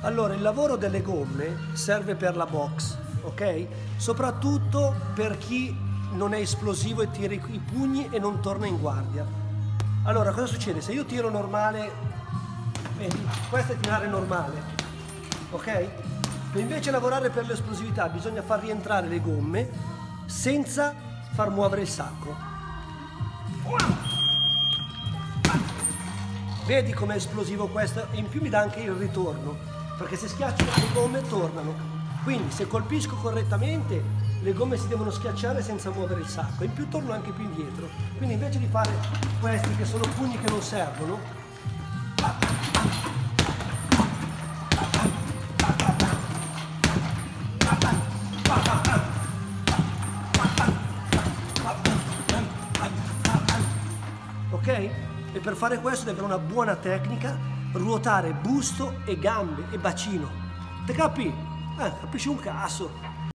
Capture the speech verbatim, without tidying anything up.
Allora, il lavoro delle gomme serve per la box, ok? Soprattutto per chi non è esplosivo e tira i pugni e non torna in guardia. Allora, cosa succede? Se io tiro normale, vedi, questo è tirare normale, ok? Per invece lavorare per l'esplosività bisogna far rientrare le gomme senza far muovere il sacco. Vedi com'è esplosivo questo? E in più mi dà anche il ritorno, perché se schiaccio le gomme tornano. Quindi se colpisco correttamente le gomme si devono schiacciare senza muovere il sacco, in più torno anche più indietro. Quindi invece di fare questi che sono pugni che non servono, ok? E per fare questo deve avere una buona tecnica, ruotare busto e gambe e bacino. Te capi? Eh, capisci un cazzo.